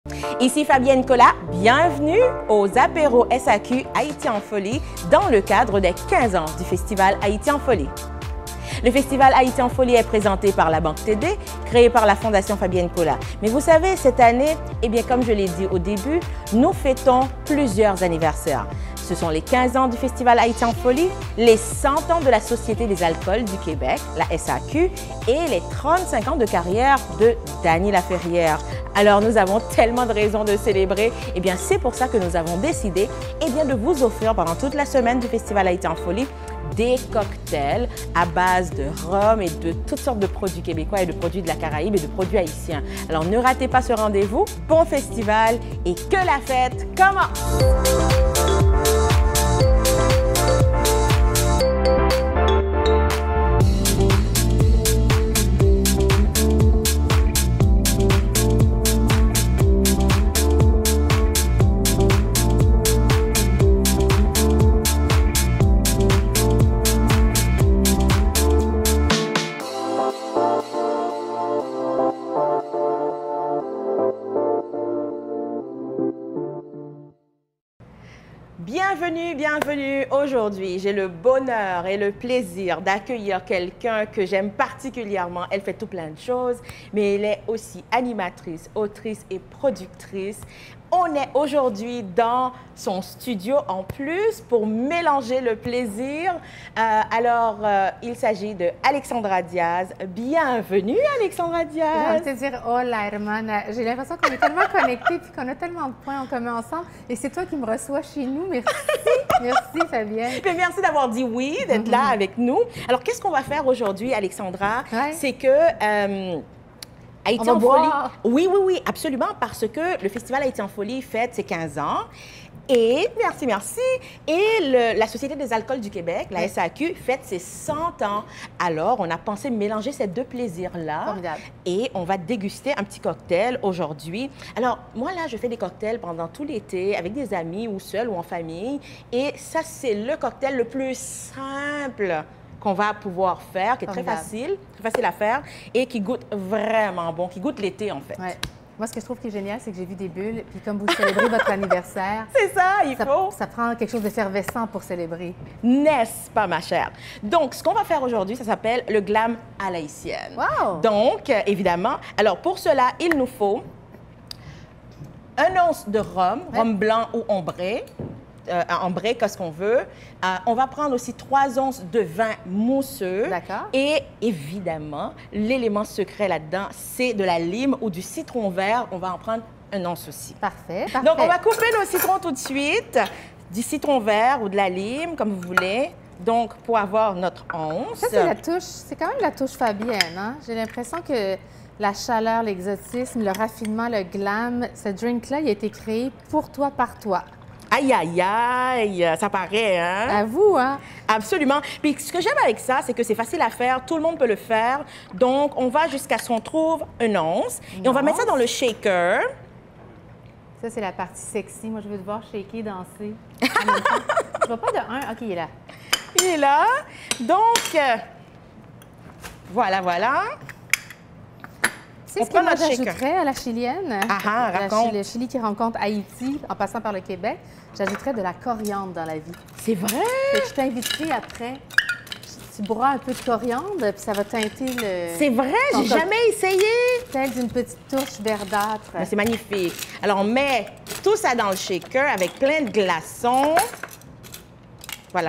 Ici Fabienne Cola, bienvenue aux apéros SAQ Haïti en folie dans le cadre des 15 ans du Festival Haïti en folie. Le Festival Haïti en folie est présenté par la Banque TD, créé par la Fondation Fabienne Cola. Mais vous savez, cette année, eh bien, comme je l'ai dit au début, nous fêtons plusieurs anniversaires. Ce sont les 15 ans du Festival Haïti en folie, les 100 ans de la Société des alcools du Québec, la SAQ, et les 35 ans de carrière de Dany Laferrière. Alors, nous avons tellement de raisons de célébrer. Eh bien, c'est pour ça que nous avons décidé de vous offrir pendant toute la semaine du Festival Haïti en folie des cocktails à base de rhum et de toutes sortes de produits québécois et de produits de la Caraïbe et de produits haïtiens. Alors, ne ratez pas ce rendez-vous. Bon festival et que la fête commence! Bienvenue. Aujourd'hui, j'ai le bonheur et le plaisir d'accueillir quelqu'un que j'aime particulièrement. Elle fait tout plein de choses, mais elle est aussi animatrice, autrice et productrice. On est aujourd'hui dans son studio en plus pour mélanger le plaisir. Il s'agit de Alexandra Diaz. Bienvenue, Alexandra Diaz. J'ai envie de te dire, hola, hermana. J'ai l'impression qu'on est tellement connectés et qu'on a tellement de points en commun ensemble. Et c'est toi qui me reçois chez nous. Merci. Merci, Fabienne. Merci d'avoir dit oui, d'être là avec nous. Alors, qu'est-ce qu'on va faire aujourd'hui, Alexandra? Ouais. C'est que... Haïti en folie. Oui, absolument, parce que le Festival Haïti en folie fête ses 15 ans. Et, merci. Et la Société des alcools du Québec, la SAQ, fête ses 100 ans. Alors, on a pensé mélanger ces deux plaisirs-là. Formidable. Et on va déguster un petit cocktail aujourd'hui. Alors, moi, là, je fais des cocktails pendant tout l'été avec des amis ou seul ou en famille. Et ça, c'est le cocktail le plus simple qu'on va pouvoir faire, qui est très facile à faire et qui goûte vraiment bon, qui goûte l'été, en fait. Ouais. Moi, ce que je trouve qui est génial, c'est que j'ai vu des bulles, puis comme vous célébrez votre anniversaire... C'est ça, il faut. Ça prend quelque chose d'effervescent pour célébrer. N'est-ce pas, ma chère? Donc, ce qu'on va faire aujourd'hui, ça s'appelle le glam à l'haïtienne. Wow! Donc, évidemment, alors pour cela, il nous faut 1 once de rhum, rhum blanc ou ambré. Ambré, qu'est-ce qu'on veut. On va prendre aussi 3 onces de vin mousseux. D'accord. Et évidemment, l'élément secret là-dedans, c'est de la lime ou du citron vert. On va en prendre 1 once aussi. Parfait. Donc, on va couper nos citrons tout de suite. Du citron vert ou de la lime, comme vous voulez. Donc, pour avoir notre once. Ça, c'est la touche. C'est quand même la touche Fabienne, hein? J'ai l'impression que la chaleur, l'exotisme, le raffinement, le glam, ce drink-là, il a été créé pour toi, par toi. Aïe, aïe, aïe, ça paraît, hein? À vous, hein? Absolument. Puis ce que j'aime avec ça, c'est que c'est facile à faire, tout le monde peut le faire. Donc, on va jusqu'à ce qu'on trouve 1 once. Et on va mettre ça dans le shaker. Ça, c'est la partie sexy. Moi, je veux te voir shaker, danser. Je vois pas de 1. OK, il est là. Il est là. Donc, voilà. C'est ce que moi j'ajouterais à la chilienne. Raconte. Le Chili qui rencontre Haïti en passant par le Québec. J'ajouterais de la coriandre dans la vie. C'est vrai? Je t'inviterai après. Tu boiras un peu de coriandre, puis ça va teinter le... C'est vrai? J'ai jamais essayé. Telle d'une petite touche verdâtre. C'est magnifique. Alors, on met tout ça dans le shaker avec plein de glaçons. Voilà.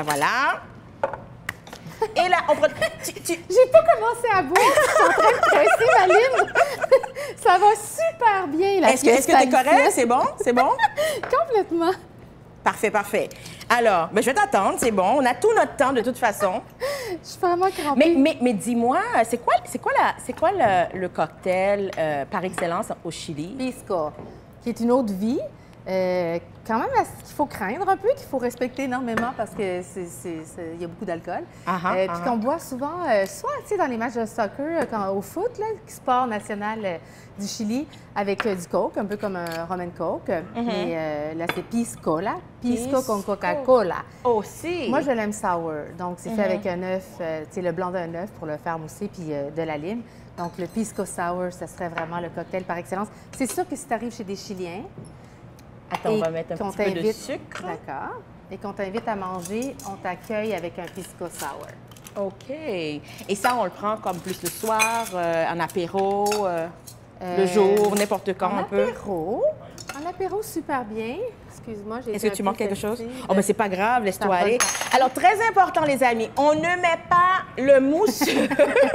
Et là, on prend... J'ai pas commencé à boire, je suis en train de presser ma lime. Ça va super bien, la pièce. Est-ce que t'es correct? C'est bon? C'est bon? Complètement. Parfait. Alors, je vais t'attendre, c'est bon. On a tout notre temps de toute façon. Je suis vraiment crampée. Mais dis-moi, c'est quoi le cocktail par excellence au Chili? Pisco, qui est une eau de vie. Quand même, qu'il faut craindre un peu, qu'il faut respecter énormément parce qu'il y a beaucoup d'alcool. Puis qu'on boit souvent, soit dans les matchs de soccer, au foot, là, sport national du Chili, avec du Coke, un peu comme un rum and Coke. Mais là, c'est Pisco, là. Pisco con Coca-Cola. Aussi. Moi, je l'aime sour. Donc, c'est fait avec un œuf, le blanc d'un œuf pour le faire mousser, puis de la lime. Donc, le pisco sour, ce serait vraiment le cocktail par excellence. C'est sûr que si tu arrives chez des Chiliens... Attends, on va mettre un petit peu de sucre. D'accord. Et qu'on t'invite à manger, on t'accueille avec un pisco sour. OK. Et ça, on le prend comme plus le soir, en apéro, le jour, n'importe quand un peu? En apéro, super bien. Excuse-moi, j'ai... Est-ce que tu manques quelque chose? Oh, mais c'est pas grave, laisse-toi aller. Alors, très important, les amis, on ne met pas le mousseux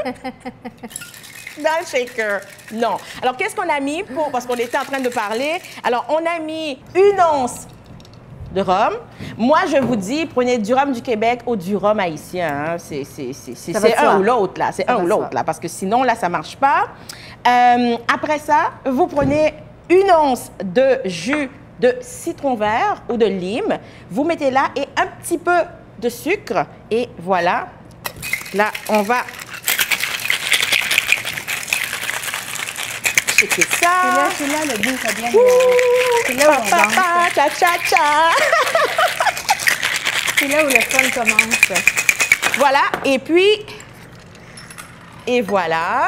dans le shaker. Non. Alors, qu'est-ce qu'on a mis pour... Parce qu'on était en train de parler. Alors, on a mis 1 once de rhum. Moi, je vous dis, prenez du rhum du Québec ou du rhum haïtien. Hein. C'est un ou l'autre, là. C'est un ou l'autre, là. Parce que sinon, là, ça ne marche pas. Après ça, vous prenez 1 once de jus de citron vert ou de lime. Vous mettez là et un petit peu de sucre. Et voilà. Là, on va checker ça. C'est là le goût, ça vient. C'est là où on danse. C'est là où le fun commence. Voilà. Et puis, et voilà.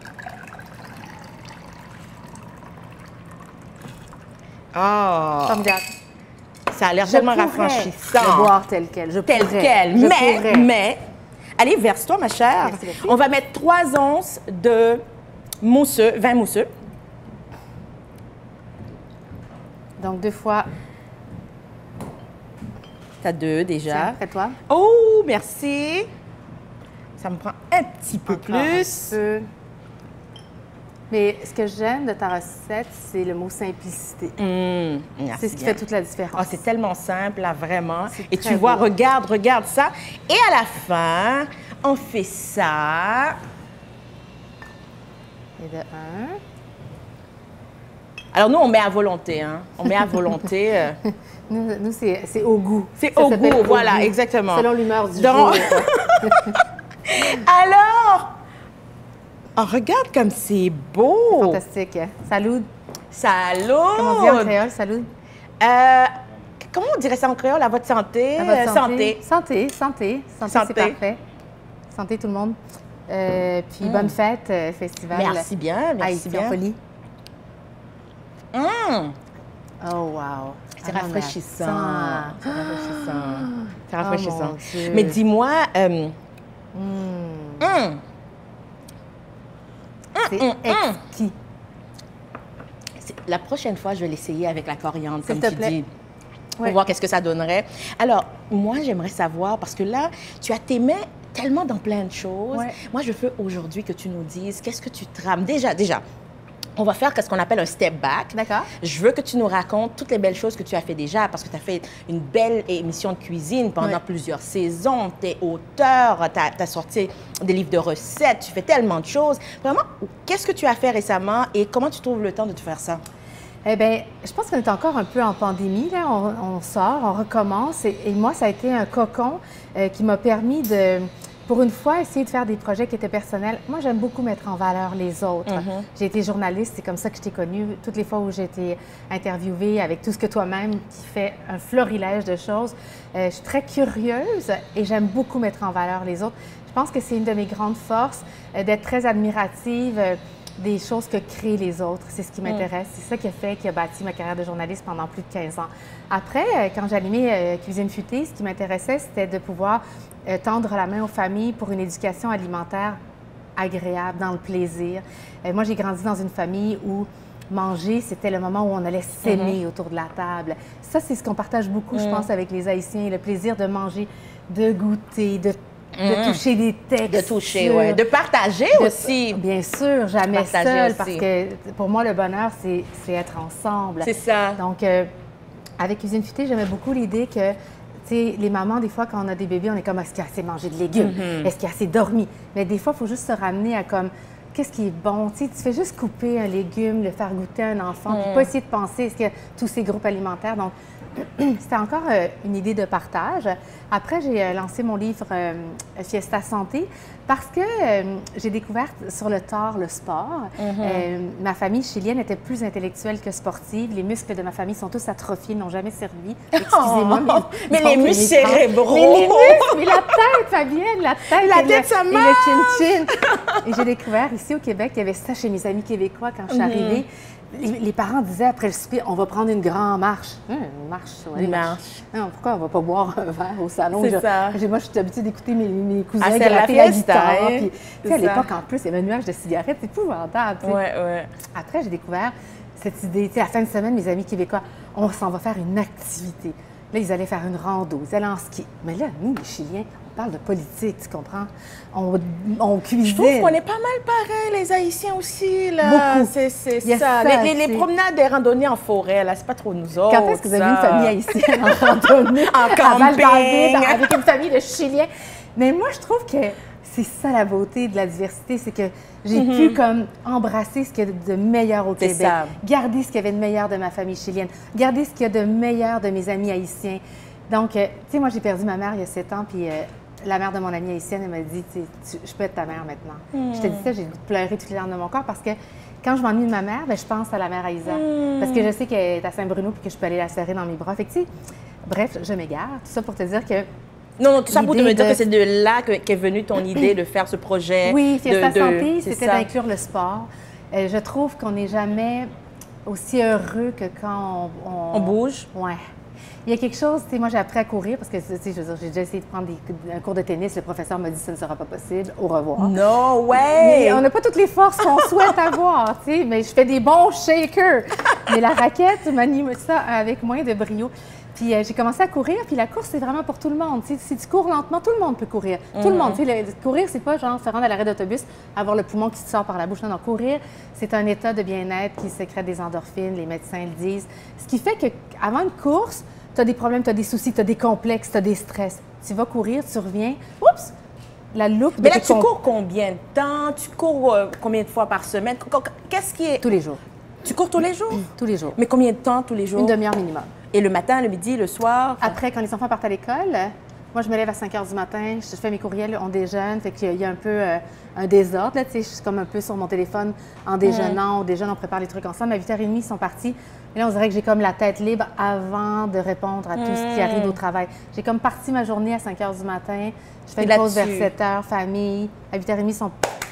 Oh! Ça a l'air tellement rafraîchissant. Je boire tel quel. Tel quel. Mais, allez, verse-toi, ma chère. On va mettre 3 onces de mousseux, vin mousseux. Donc, 2 fois. T'as 2 déjà. Tiens, après toi. Oh, merci. Ça me prend un petit peu plus. Mais ce que j'aime de ta recette, c'est le mot simplicité. C'est ce qui fait toute la différence. Oh, c'est tellement simple, là, vraiment. Et tu vois, regarde ça. Et à la fin, on fait ça. Et de 1. Alors, nous, on met à volonté, hein. On met à volonté. Nous c'est au goût. C'est au goût, voilà, exactement. Selon l'humeur du jour. Alors, oh, regarde comme c'est beau. Fantastique. Salut. Salut. Comment on dit en créole, salut? Comment on dirait ça en créole? À votre santé? À votre santé. Santé. Santé, c'est parfait. Santé, tout le monde. Puis bonne fête, festival. Merci bien, merci bien. Folie. Oh, wow. C'est rafraîchissant. C'est rafraîchissant. C'est rafraîchissant. Oh, mais dis-moi... C'est exquis. La prochaine fois, je vais l'essayer avec la coriandre, comme tu dis. Pour Ouais. voir qu'est-ce que ça donnerait. Alors, moi, j'aimerais savoir, parce que là, tu as tes mains tellement dans plein de choses. Ouais. Moi, je veux aujourd'hui que tu nous dises qu'est-ce que tu trames. Déjà, on va faire ce qu'on appelle un step back. D'accord. Je veux que tu nous racontes toutes les belles choses que tu as fait déjà, parce que tu as fait une belle émission de cuisine pendant plusieurs saisons. Tu es auteur, tu as sorti des livres de recettes, tu fais tellement de choses. Vraiment, qu'est-ce que tu as fait récemment et comment tu trouves le temps de te faire ça? Eh bien, je pense qu'on est encore un peu en pandémie. Là. On sort, on recommence. Et moi, ça a été un cocon qui m'a permis de, pour une fois, essayer de faire des projets qui étaient personnels. Moi, j'aime beaucoup mettre en valeur les autres. J'ai été journaliste, c'est comme ça que je t'ai connue. Toutes les fois où j'ai été interviewée avec tout ce que toi-même qui fait un florilège de choses, je suis très curieuse et j'aime beaucoup mettre en valeur les autres. Je pense que c'est une de mes grandes forces, d'être très admirative des choses que créent les autres. C'est ce qui m'intéresse. C'est ça qui a bâti ma carrière de journaliste pendant plus de 15 ans. Après, quand j'animais Cuisine futée, ce qui m'intéressait, c'était de pouvoir tendre la main aux familles pour une éducation alimentaire agréable, dans le plaisir. Moi, j'ai grandi dans une famille où manger, c'était le moment où on allait s'aimer autour de la table. Ça, c'est ce qu'on partage beaucoup, je pense, avec les Haïtiens. Le plaisir de manger, de goûter, de toucher des textes. De toucher, oui. De partager aussi. Bien sûr, jamais Partager seul, aussi. parce que pour moi, le bonheur, c'est être ensemble. C'est ça. Donc, avec Cuisine futée, j'aimais beaucoup l'idée que, tu sais, les mamans, des fois, quand on a des bébés, on est comme, est-ce qu'il y a assez mangé de légumes? Est-ce qu'il y a assez dormi? Mais des fois, il faut juste se ramener à comme, qu'est-ce qui est bon? Tu sais, tu fais juste couper un légume, le faire goûter à un enfant, puis pas essayer de penser, est-ce qu'il y a tous ces groupes alimentaires? Donc, c'était encore une idée de partage. Après, j'ai lancé mon livre Fiesta Santé Parce que j'ai découvert sur le tard le sport. Ma famille chilienne était plus intellectuelle que sportive. Les muscles de ma famille sont tous atrophiés, n'ont jamais servi. Excusez-moi, mais les muscles cérébraux! Mais les muscles, mais la tête, Fabienne, la tête, ça marche! Et le chin-chin. Et j'ai découvert ici au Québec, il y avait ça chez mes amis québécois quand je suis arrivée. Les parents disaient après le souper, on va prendre une grande marche. Une marche, oui. Une marche. Non, pourquoi on va pas boire un verre au salon? C'est ça. Moi, je suis habituée d'écouter mes cousins c'est gratter la la guitare. fiesta, Puis, à l'époque, en plus, il y avait un nuage de cigarettes. C'est épouvantable. Ouais. Après, j'ai découvert cette idée. À la fin de semaine, mes amis québécois, on s'en va faire une activité. Là, ils allaient faire une rando, ils allaient en ski. Mais là, nous, les Chiliens, on parle de politique, tu comprends? On cuisine. Je trouve qu'on est pas mal pareil, les Haïtiens aussi, là. Beaucoup. C'est ça. Les promenades des randonnées en forêt, là, c'est pas trop nous autres. Quand est-ce que vous avez une famille haïtienne en randonnée? En camping. Avec une famille de Chiliens. Mais moi, je trouve que c'est ça la beauté de la diversité, c'est que j'ai pu comme embrasser ce qu'il y a de meilleur au Québec, ça. Garder ce qu'il y avait de meilleur de ma famille chilienne, garder ce qu'il y a de meilleur de mes amis haïtiens. Donc, tu sais, moi, j'ai perdu ma mère il y a 7 ans, puis la mère de mon amie haïtienne, elle m'a dit, je peux être ta mère maintenant. Je te dis ça, j'ai pleuré toutes les larmes de mon corps parce que quand je m'ennuie de ma mère, bien, je pense à la mère Aïssa. Parce que je sais qu'elle est à Saint-Bruno puis que je peux aller la serrer dans mes bras. Fait que, tu sais, bref, je m'égare. Tout ça pour te dire que non, tout ça pour te dire que c'est de là qu'est venue ton idée de faire ce projet. Oui, Fiesta Santé, c'était d'inclure le sport. Je trouve qu'on n'est jamais aussi heureux que quand on bouge. Ouais. Il y a quelque chose, tu sais, moi j'ai appris à courir parce que, tu sais, je veux dire, j'ai déjà essayé de prendre un cours de tennis. Le professeur m'a dit ça ne sera pas possible. Au revoir. No way! Mais on n'a pas toutes les forces qu'on souhaite avoir, tu sais, mais je fais des bons shakers. Mais la raquette m'anime ça avec moins de brio. Puis j'ai commencé à courir, puis la course, c'est vraiment pour tout le monde. Tu sais, si tu cours lentement, tout le monde peut courir. Tout le monde. Tu sais, courir, c'est pas genre se rendre à l'arrêt d'autobus, avoir le poumon qui te sort par la bouche. Non, courir, c'est un état de bien-être qui sécrète des endorphines, les médecins le disent. Ce qui fait qu'avant une course, tu as des problèmes, tu as des soucis, tu as des complexes, tu as des stress. Tu vas courir, tu reviens, oups, la loupe. Mais là, tu cours combien de temps? Tu cours combien de fois par semaine? Qu'est-ce qui est... Tous les jours. Tu cours tous les jours? Tous les jours. Mais combien de temps tous les jours? Une demi-heure minimum. Et le matin, le midi, le soir? Après, quand les enfants partent à l'école, moi, je me lève à 5 h du matin, je fais mes courriels, on déjeune, fait qu'il y a un peu un désordre, là, tu sais, je suis comme un peu sur mon téléphone en déjeunant, on déjeune, on prépare les trucs ensemble. À 8h30, ils sont partis. Et là, on dirait que j'ai comme la tête libre avant de répondre à tout ce qui arrive au travail. J'ai comme parti ma journée à 5 h du matin, je fais une pause vers 7 h, famille. À 8h30, ils sont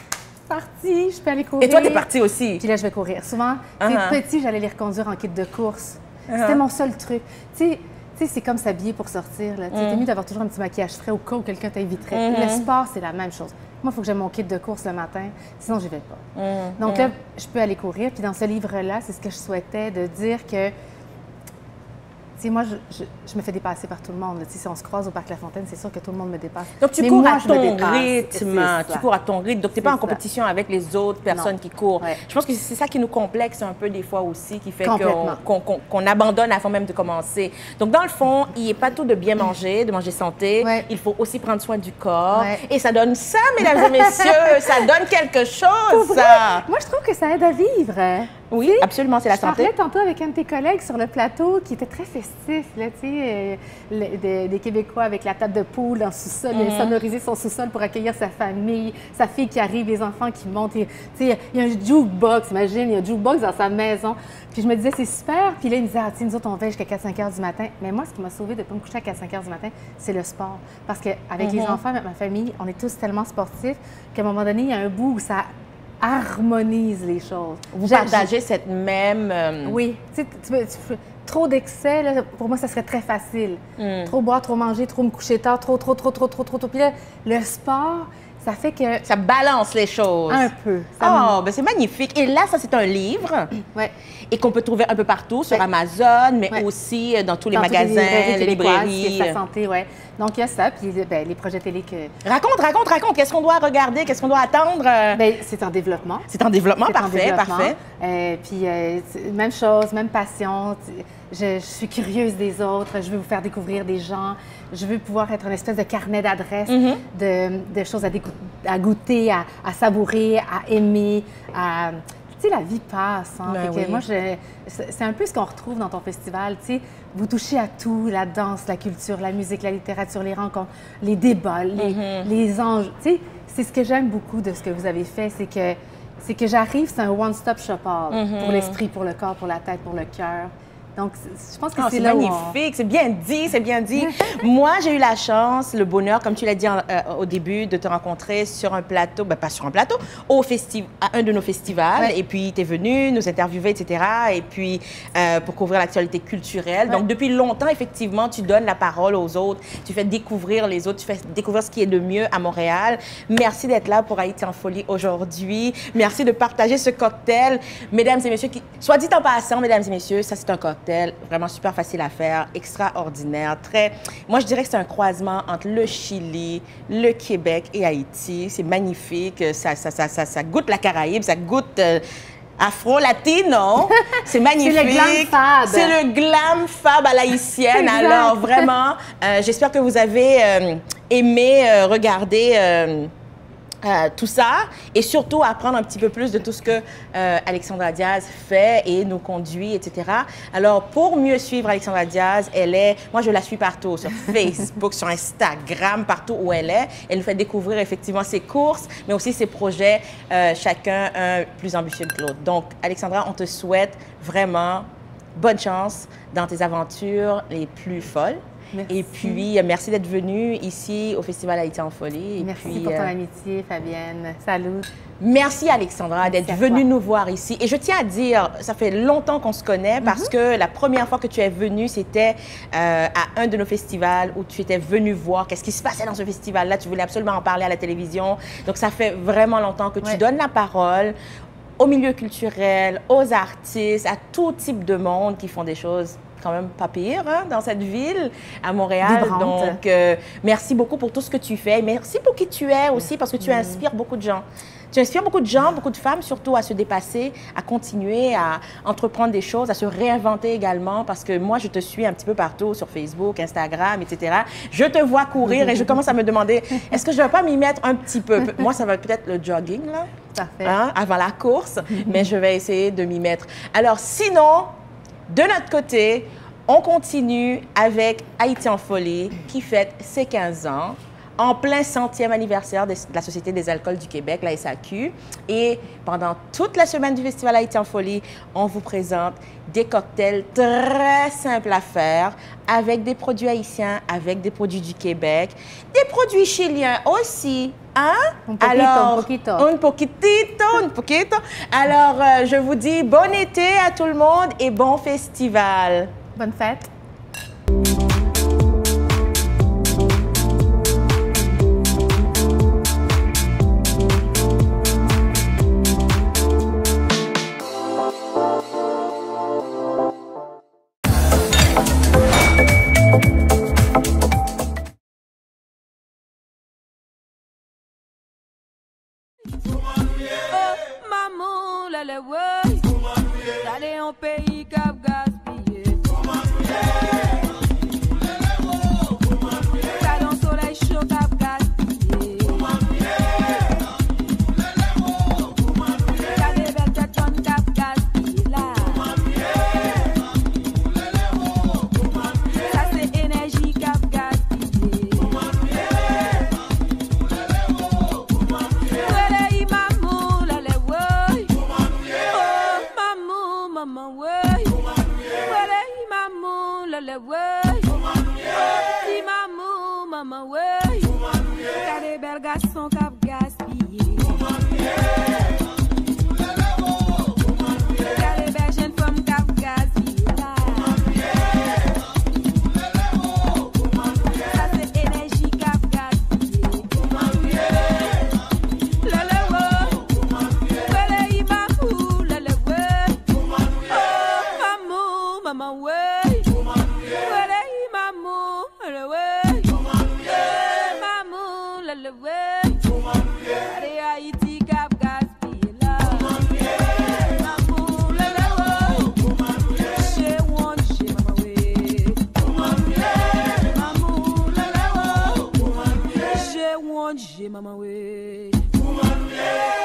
partis, je peux aller courir. Et toi, t'es partie aussi? Puis là, je vais courir. Souvent, petit, j'allais les reconduire en kit de course. C'était mon seul truc. Tu sais, c'est comme s'habiller pour sortir. C'est mieux d'avoir toujours un petit maquillage frais au cas où quelqu'un t'inviterait. Le sport, c'est la même chose. Moi, il faut que j'aie mon kit de course le matin, sinon je n'y vais pas. Donc là, je peux aller courir. Puis dans ce livre-là, c'est ce que je souhaitais, de dire que, tu sais, moi, je me fais dépasser par tout le monde. Si on se croise au Parc La Fontaine, c'est sûr que tout le monde me dépasse. Donc, tu cours à ton rythme. Tu cours à ton rythme. Donc, tu n'es pas en compétition avec les autres personnes qui courent. Ouais. Je pense que c'est ça qui nous complexe un peu des fois aussi, qui fait qu'on abandonne avant même de commencer. Donc, dans le fond, il n'est pas tout de bien manger, de manger santé. Ouais. Il faut aussi prendre soin du corps. Ouais. Et ça donne ça, mesdames et messieurs. Ça donne quelque chose, ça. Moi, je trouve que ça aide à vivre. Oui, t'sais, absolument, c'est la santé. Je parlais tantôt avec un de tes collègues sur le plateau qui était très festif, là, tu sais, des Québécois avec la table de poule dans le sous-sol, il a sonorisé son sous-sol pour accueillir sa famille, sa fille qui arrive, les enfants qui montent. Tu sais, il y a un jukebox, imagine, il y a un jukebox dans sa maison. Puis je me disais, c'est super. Puis là, il me disait, tu sais, nous autres, on va jusqu'à 4-5 h du matin. Mais moi, ce qui m'a sauvée de ne pas me coucher à 4-5 h du matin, c'est le sport. Parce qu'avec les enfants, avec ma famille, on est tous tellement sportifs qu'à un moment donné, il y a un bout où ça harmonise les choses. Vous partagez cette même... Oui. Tu sais, trop d'excès, là, pour moi, ça serait très facile. Trop boire, trop manger, trop me coucher tard, trop. Puis là, le sport, ça fait que... Ça balance les choses. Un peu. Oh, ben c'est magnifique. Et là, ça, c'est un livre. Ouais. Et qu'on peut trouver un peu partout, sur Amazon, mais aussi dans tous les magasins, les librairies. La santé, oui. Donc, il y a ça, puis les projets télé que... Raconte. Qu'est-ce qu'on doit regarder? Qu'est-ce qu'on doit attendre? Bien, c'est en développement. C'est en développement, parfait. Puis, même chose, même passion. Je suis curieuse des autres. Je veux vous faire découvrir des gens. Je veux pouvoir être une espèce de carnet d'adresses, de choses à goûter, à savourer, à aimer, tu sais, la vie passe. Hein? Ben oui. Moi, c'est un peu ce qu'on retrouve dans ton festival. Tu sais, vous touchez à tout, la danse, la culture, la musique, la littérature, les rencontres, les débats, les enjeux. Tu sais, c'est ce que j'aime beaucoup de ce que vous avez fait, c'est que j'arrive, c'est un one-stop shop pour l'esprit, pour le corps, pour la tête, pour le cœur. Donc, je pense que c'est là magnifique, c'est bien dit, c'est bien dit. Moi, j'ai eu la chance, le bonheur, comme tu l'as dit au début, de te rencontrer sur un plateau, ben, pas sur un plateau, à un de nos festivals. Ouais. Et puis, tu es venu nous interviewer, etc. Et puis, pour couvrir l'actualité culturelle. Ouais. Donc, depuis longtemps, effectivement, tu donnes la parole aux autres, tu fais découvrir les autres, tu fais découvrir ce qui est de mieux à Montréal. Merci d'être là pour Haïti en folie aujourd'hui. Merci de partager ce cocktail. Mesdames et messieurs, soit dit en passant, mesdames et messieurs, ça, c'est un cocktail vraiment super facile à faire, extraordinaire, moi, je dirais que c'est un croisement entre le Chili, le Québec et Haïti. C'est magnifique, ça goûte la Caraïbe, ça goûte afro-latino. C'est magnifique. C'est le glam fab. C'est le glam fab à l'haïtienne. Alors, vraiment, j'espère que vous avez aimé regarder tout ça et surtout apprendre un petit peu plus de tout ce que Alexandra Diaz fait et nous conduit, etc. Alors, pour mieux suivre Alexandra Diaz, moi je la suis partout, sur Facebook, sur Instagram, partout où elle est. Elle nous fait découvrir effectivement ses courses, mais aussi ses projets, chacun un plus ambitieux que l'autre. Donc, Alexandra, on te souhaite vraiment bonne chance dans tes aventures les plus folles. Merci. Et puis, merci d'être venue ici au Festival Haïti en folie. Merci pour ton amitié, Fabienne. Salut. Merci, Alexandra, d'être venue nous voir ici. Et je tiens à dire, ça fait longtemps qu'on se connaît parce que la première fois que tu es venue, c'était à un de nos festivals où tu étais venue voir qu'est-ce qui se passait dans ce festival-là. Tu voulais absolument en parler à la télévision. Donc, ça fait vraiment longtemps que tu donnes la parole au milieu culturel, aux artistes, à tout type de monde qui font des choses quand même pas pire dans cette ville, à Montréal. Vibrante. Donc, merci beaucoup pour tout ce que tu fais. Merci pour qui tu es aussi, parce que tu inspires beaucoup de gens. Tu inspires beaucoup de gens, beaucoup de femmes, surtout à se dépasser, à continuer, à entreprendre des choses, à se réinventer également, parce que moi, je te suis un petit peu partout sur Facebook, Instagram, etc. Je te vois courir et je commence à me demander, est-ce que je ne vais pas m'y mettre un petit peu? Moi, ça va être peut-être le jogging, là, avant la course, mais je vais essayer de m'y mettre. Alors, sinon, de notre côté, on continue avec Haïti en folie, qui fête ses 15 ans, en plein 100e anniversaire de la Société des alcools du Québec, la SAQ. Et pendant toute la semaine du Festival Haïti en folie, on vous présente des cocktails très simples à faire, avec des produits haïtiens, avec des produits du Québec, des produits chiliens aussi. Hein? Un poquito. Un poquito. Alors, je vous dis bon été à tout le monde et bon festival. Bonne fête. D'aller en pays cap gaspillé. Regarde un soleil chaud cap gaspillé. Regarde des belles têtes jaunes cap gaspillé là. Ça c'est énergie cap gaspillé. Maman way, wale maman lele way, petit maman maman way, car des belles garçons cap gaspillé, car des belles jeunes femmes cap gaspillé là, ça c'est énergie cap gaspillé, lele way, wale maman lele way. Maman way, wale maman le way, maman le way, allez Haïti cap gaspillé là, maman le way, she want she maman way, maman le way, she want she maman way.